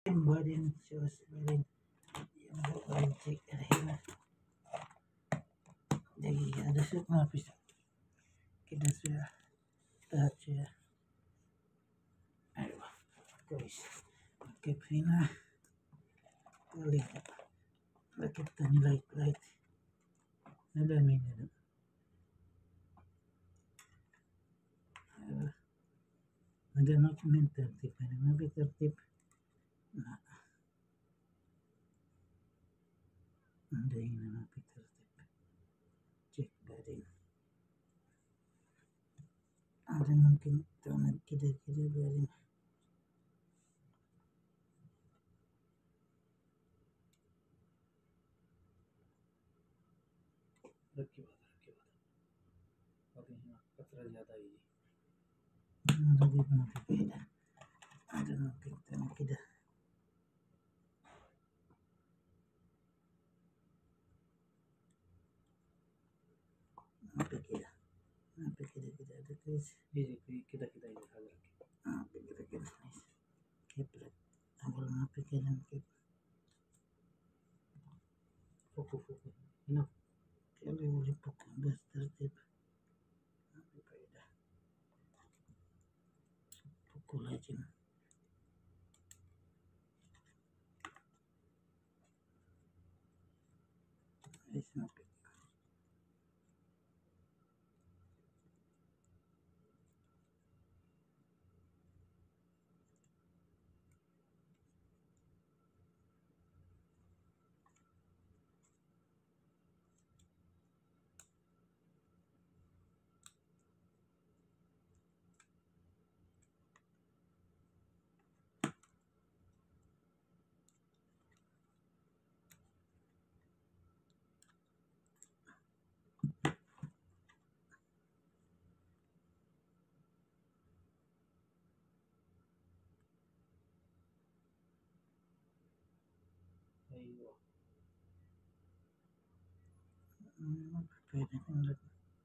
badan sos badan yang badan cek hina jadi ada semua bisa kita sudah tahu ya ayo guys pakai hina lihat kita nilai light ada minum ada dokumen tertib ada nabi tertib nah ada ini nabi tertib cek badan ada mungkin tangan kita badan रखी बात अभी यहाँ कचरा ज़्यादा ही lagi mau beda ada mungkin tangan kita apa kita ada guys kita ini hal lagi apa kita nice kepret awal apa kita fokus ini kalau boleh fokus bas tertib apa beda fokus aja sampai ayo beda kan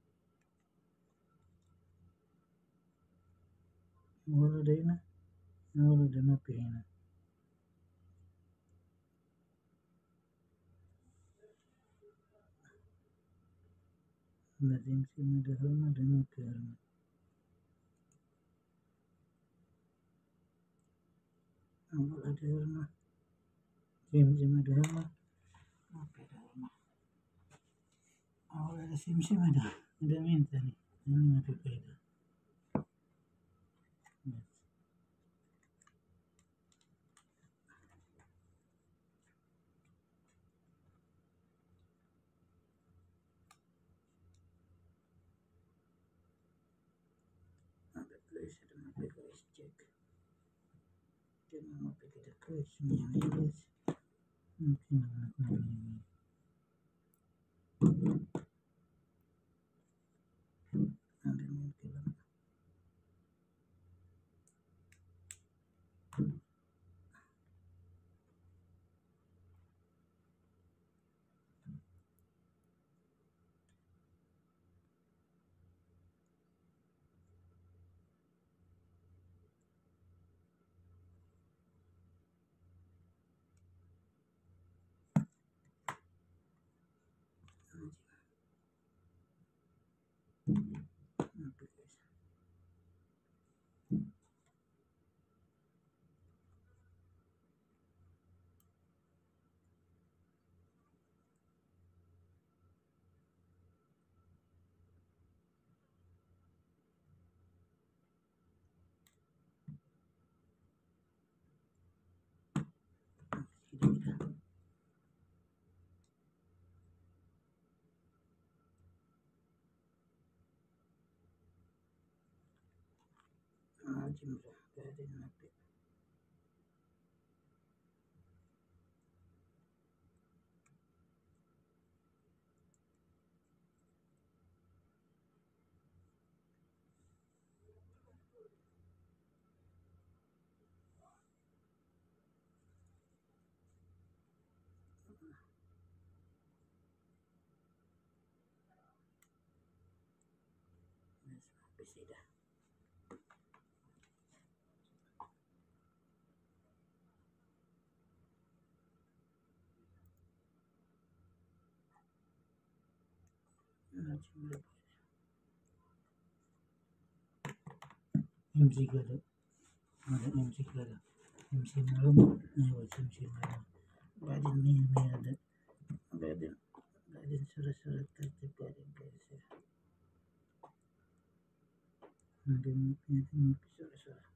wala dayna wala dana pihina lazim si madahana dana pihina wala dayna sim madahana apa dayna wala sim ada minta nih ini apa beda ada guys cek dan apa kita guys ini guys mungkin ini ada mungkin apa guys kita jumlah dari nabi pesida MC gada ada MC gada MC malam MC malam badin nih ada badin surat-surat tertib badin biasa badin surat-surat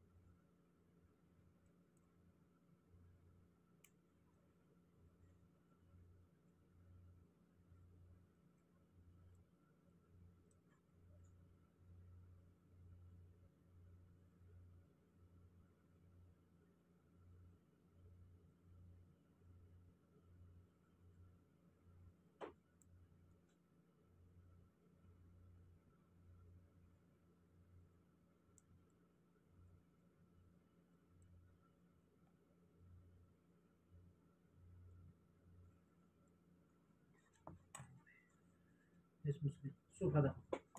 شوف هذا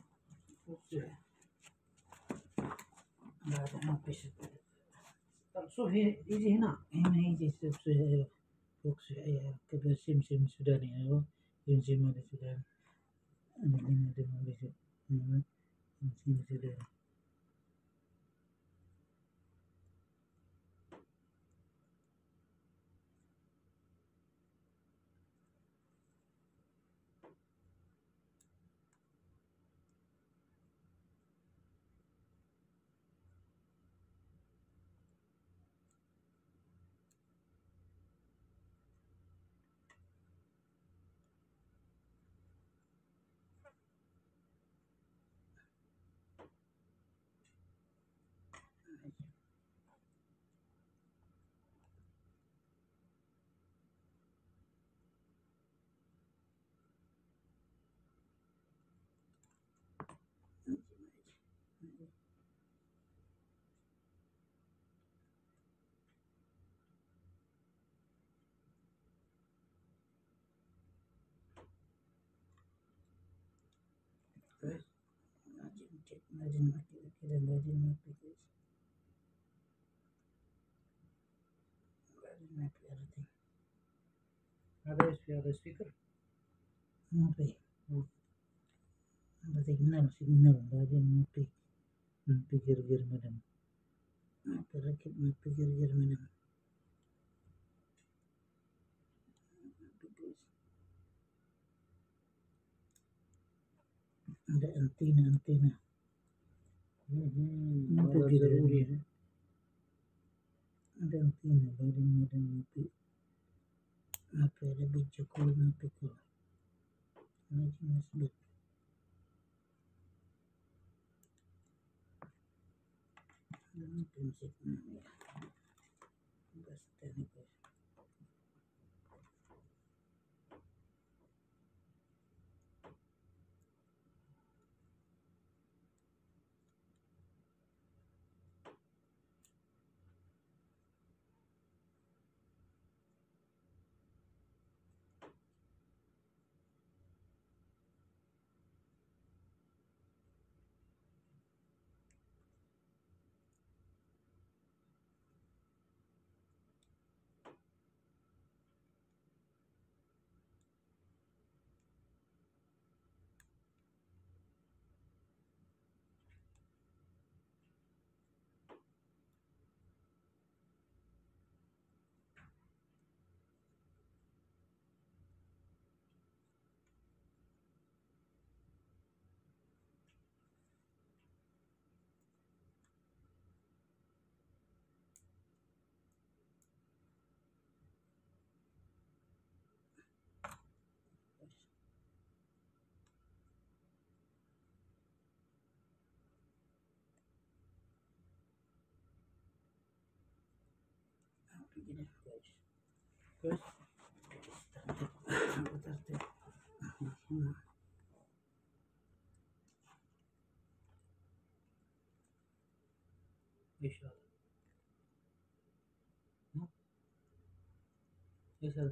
لا ما فيش طب شوف يجي هنا يجي فوق كبر سمسم سوداني ايوه يمشي مال السودان انا هنا ده ما بيجي ايوه يمشي سوداني بعدين كده بعدين ما في everything هذا ايش في هذا سبيكر ما في هذا signal بعدين ما في غير مدام ما في ركب ما في غير مدام ada antina هذا ضروري है ada antina بعدين مدام ما في ada biji kul ما في kul نجي مثبت تمسك معي بس تاني بس begini guys tertib insyaallah ya salah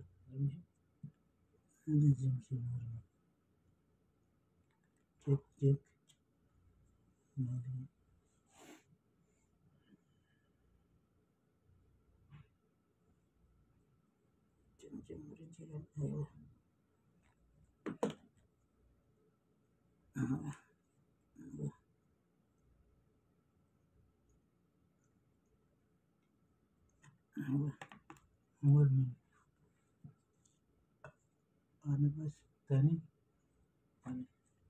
ada jam semua cek mari jam-jam ayo أول من أنا بس الثاني ثاني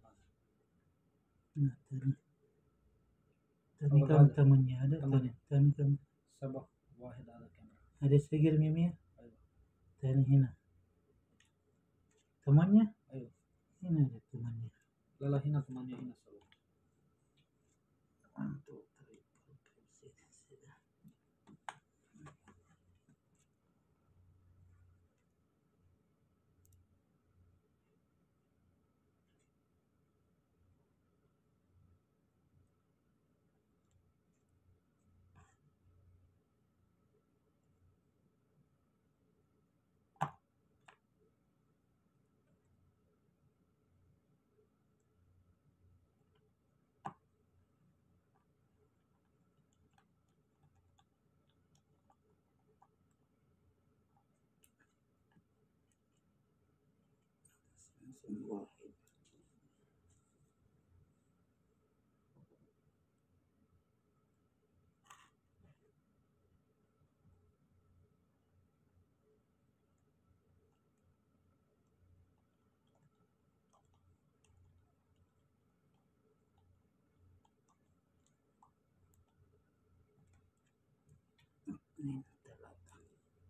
لا الثاني أول كم هذا 8 هذا 8 الثاني كم 7 واحد على الكاميرا. هذا سجل 100 أيوة الثاني هنا 8 أيوة. هنا ada 8 لا لا هنا 8 هنا 7. untuk واحد اثنين ثلاثة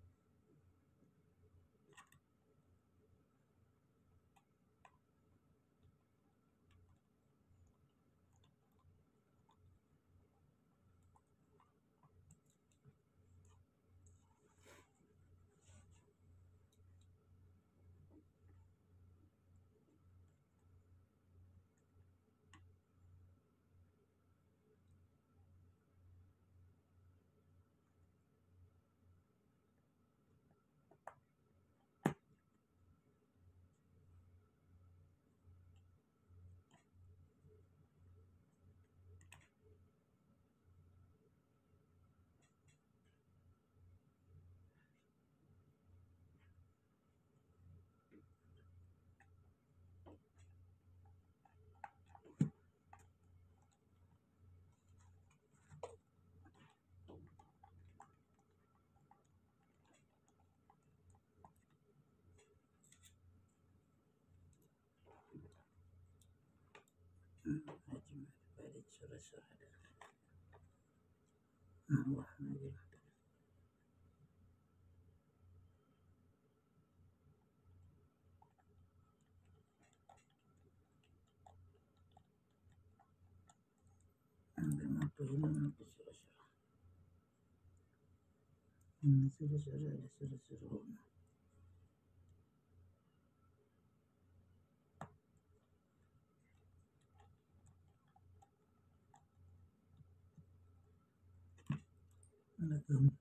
أجمل بارد سرسر الله نجم بما بيننا بسرسر سرسر هنا لكم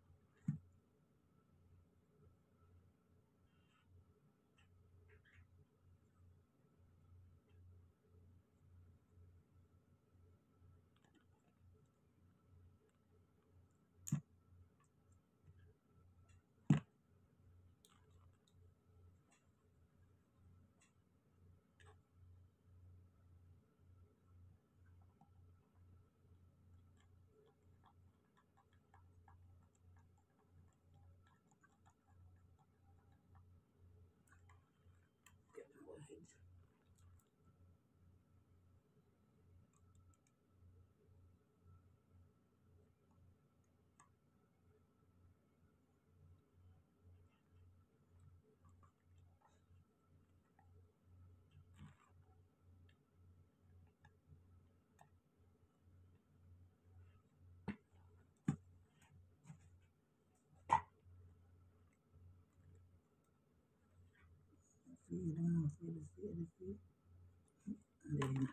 واحد في هنا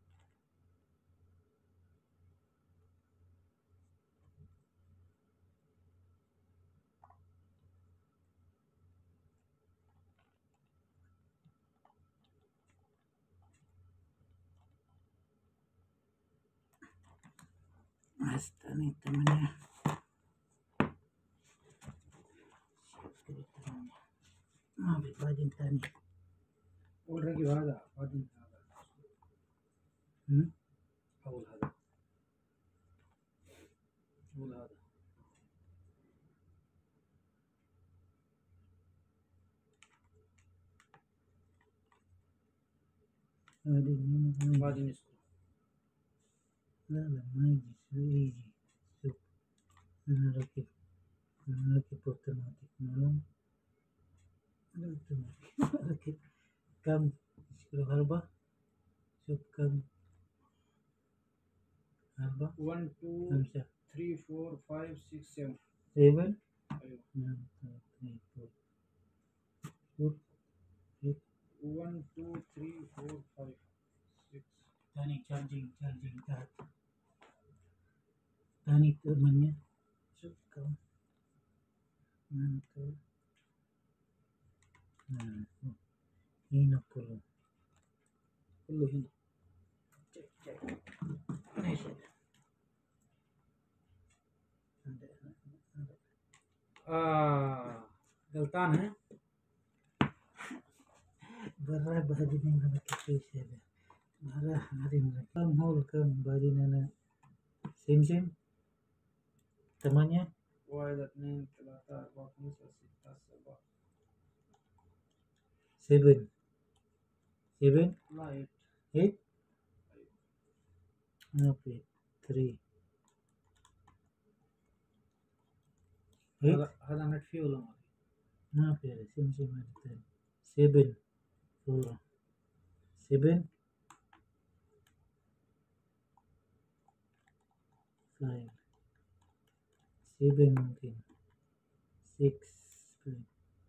الثاني 8 ما في بعدين ثاني أول رقم هذا بعدين هذا أول هذا أول هذا Adi ini Wadi ini school. Lala maji suiji sup rakip otomatik malam rakip kam iskro harba sup kam harba 1, 2, kamsa 3, 4, 5, 6, 7. 7 Ayo. 1 2 3 4 sup 1, 2, 3, 4, 5, 6. tani charging kat tani temannya sup kam mantul ini puluh Kullu hina. cek Nice. गलतान है. Bara badi nana kipisi ada. Bara hari nana kam hol kam badi nana sim temannya 1 2 3 4 5 6 7 7 لا 8. 8 apa 3 8 هذا نت فيه ولا ما apa ya sim ada tadi 7 4 7 5 7 mungkin 6 6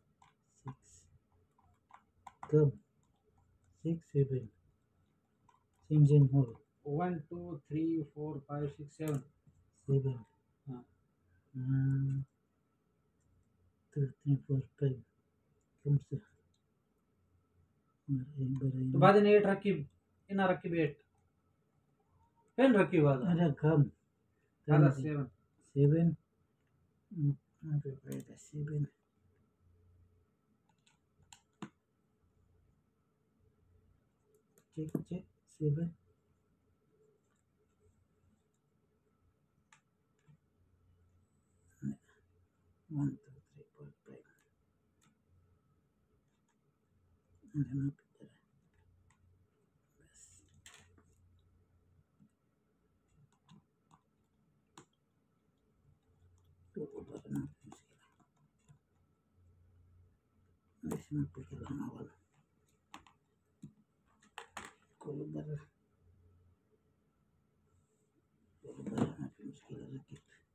kam 6 7 sim hol 1 2 3 4 5 6 7. 7 हाँ. 2 3 4 5 कम से तो बाद में 8 रखी इन रखी 8 पेन रखी बाद ada kam هذا 7 7 apa beda 7 cek 7 1 2 3 4 5 ada apa bas tuh baru bas sampai ke awal kalau baru apa muskilah lagi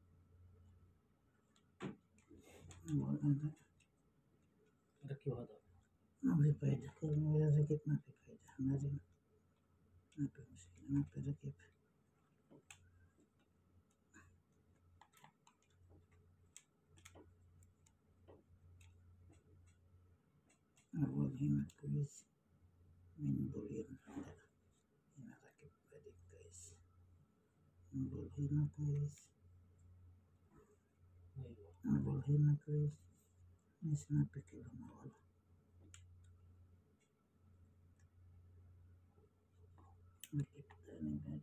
awal ada रखी هذا ما في فايدة كل ما ركبت ما في فايدة لازم ما في مشكلة ما في ركب أول هنا كويس من بولين هنا ركب بعدين كويس نقول هنا كويس نقول هنا كويس نسمع بكلام أول ركب تاني بعدين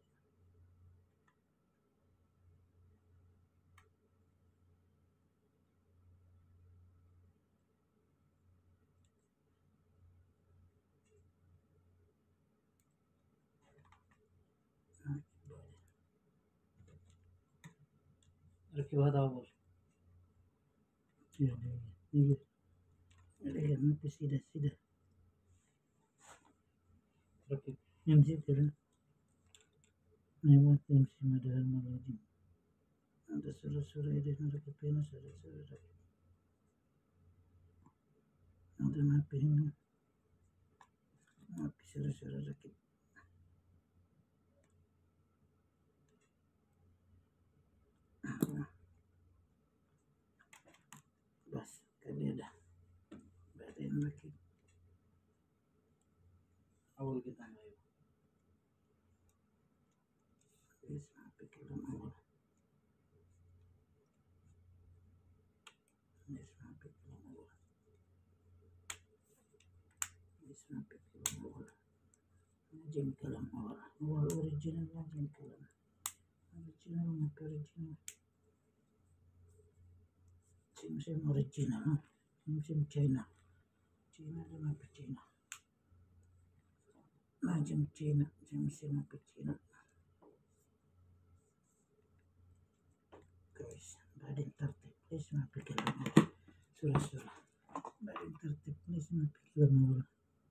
रखी هذا أول iya iya nanti sudah रखी MC kira memang MC modern lagi ada suara-suara ini rakip pena suara-suara rakip ada napi ini napi suara-suara rakip bas kali ada badan rakip أول kita mayu wis napi kelam awal wis napi kelam awal wis napi kelam awal jam kelam awal awal original jam kelam original napi original sim original sim China China dan napi China jam Cina, jam sinapi Cina. Guys, badan tertib, please mapikir surah-surah. Badan tertib, please mapikir mawala.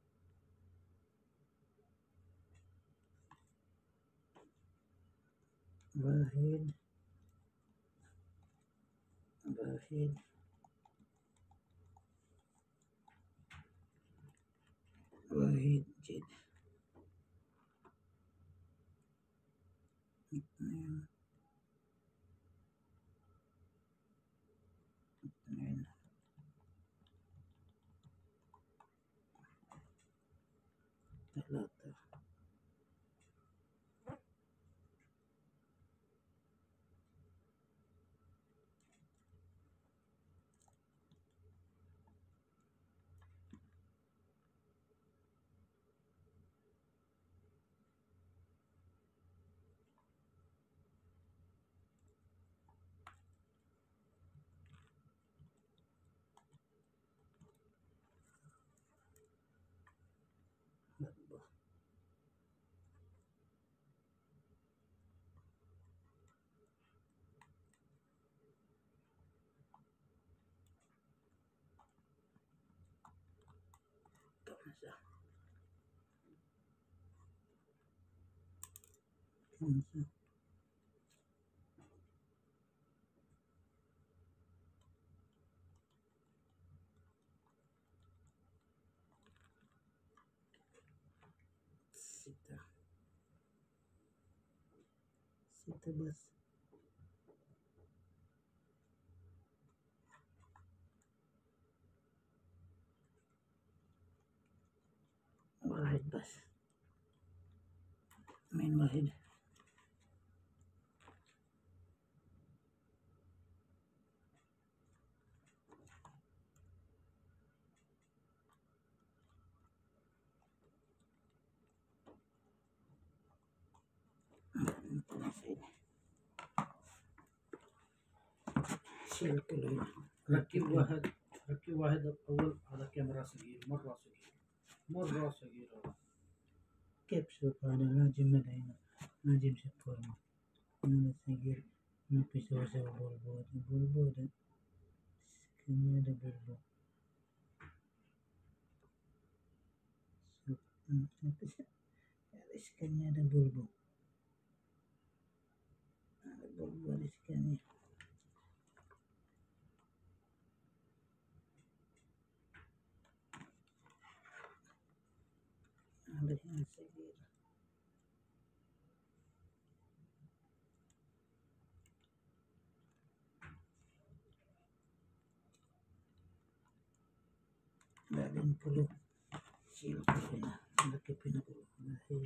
Wahid, Wahid, Wahid, Jid. Itnain, Itnain. Talata. Arbah. Kamsa. Kamsa. Sita. Sita bas. Wahid bas. Main Wahid. ركب واحد أول على كاميرا صغير مرة صغير كيف شوف أنا ناجم مدينة ناجم شفورما أنا سجل ما في سوسة بولبود سكني هذا بولبود سكني هذا بولبود هذا بولبود سكني هذا هنا سجل بعدين puluh sil pina laki pina puluh lahir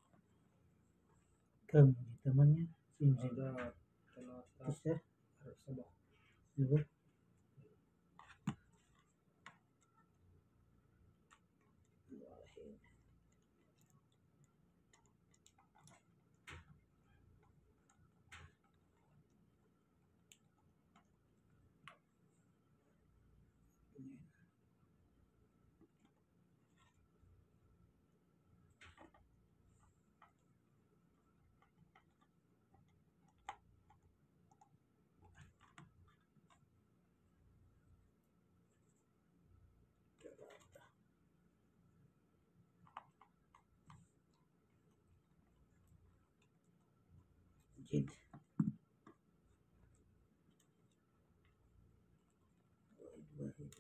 kamu di temannya sim هذا ثلاثة kisah سبعة sebab lahir jid wahid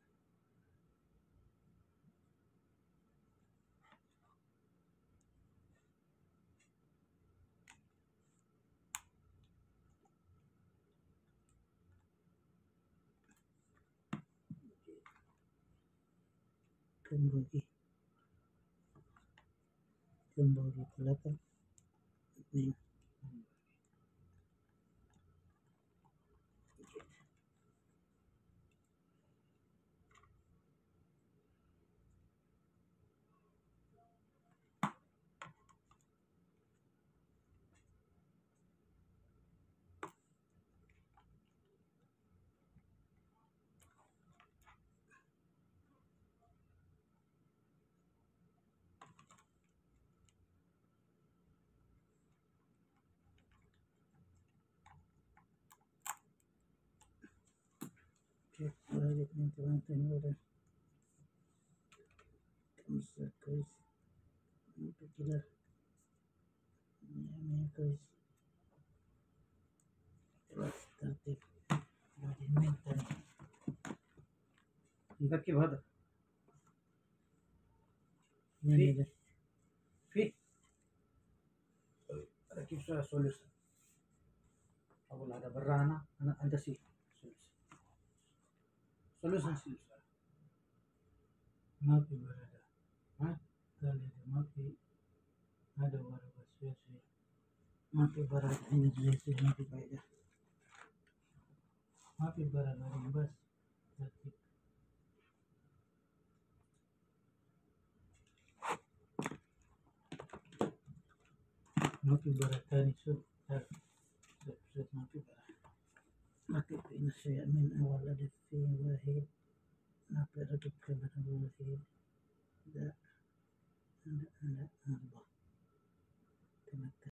kembali talata Itnain واحد اتنين تلاتة أربعة خمسة كويس ممكن كده مية كويس خلاص ترتيب بعدين مين تاني نركب هذا مين ده في ركب شوية سوليوشن أقول هذا برانا أنا أنت سي سوليوشن ما في برادة ها قال لي ما في هذا ورا بس شوية ما في برادة هنا جلسة ما في فايدة ما في برادة بس ترتيب ما في برادة تاني شوف ما في برادة ركب هنا شيء من أول ألف في واحد ركب كبر واحد ده أربعة